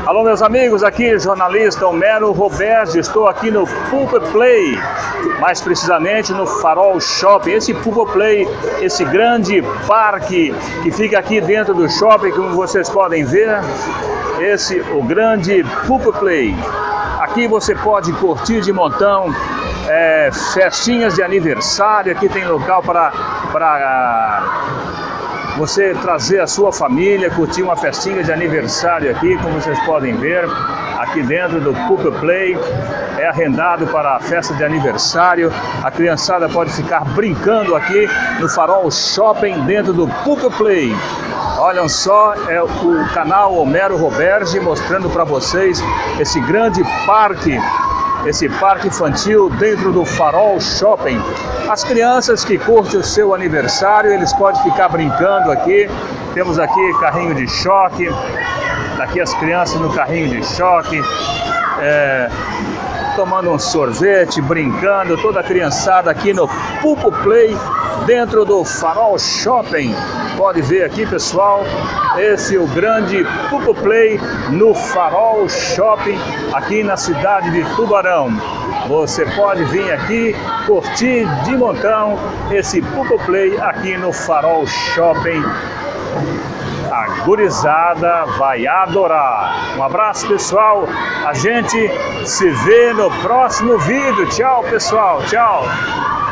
Alô, meus amigos, aqui jornalista Homero Roberge, estou aqui no Pulp Play, mais precisamente no Farol Shopping. Esse Pulp Play, esse grande parque que fica aqui dentro do shopping, como vocês podem ver, o grande Pulp Play. Aqui você pode curtir de montão festinhas de aniversário. Aqui tem local para você trazer a sua família, curtir uma festinha de aniversário aqui, como vocês podem ver, aqui dentro do Pulp Play. É arrendado para a festa de aniversário. A criançada pode ficar brincando aqui no Farol Shopping, dentro do Pulp Play. Olhem só, é o canal Homero Roberge mostrando para vocês esse grande parque, esse parque infantil dentro do Farol Shopping. As crianças que curtem o seu aniversário, eles podem ficar brincando aqui. Temos aqui carrinho de choque, daqui as crianças no carrinho de choque, tomando um sorvete, brincando, toda a criançada aqui no Pulp Play, dentro do Farol Shopping. Pode ver aqui, pessoal, esse é o grande Pulp Play no Farol Shopping, aqui na cidade de Tubarão. Você pode vir aqui curtir de montão esse Pulp Play aqui no Farol Shopping. A gurizada vai adorar. Um abraço, pessoal. A gente se vê no próximo vídeo. Tchau, pessoal. Tchau.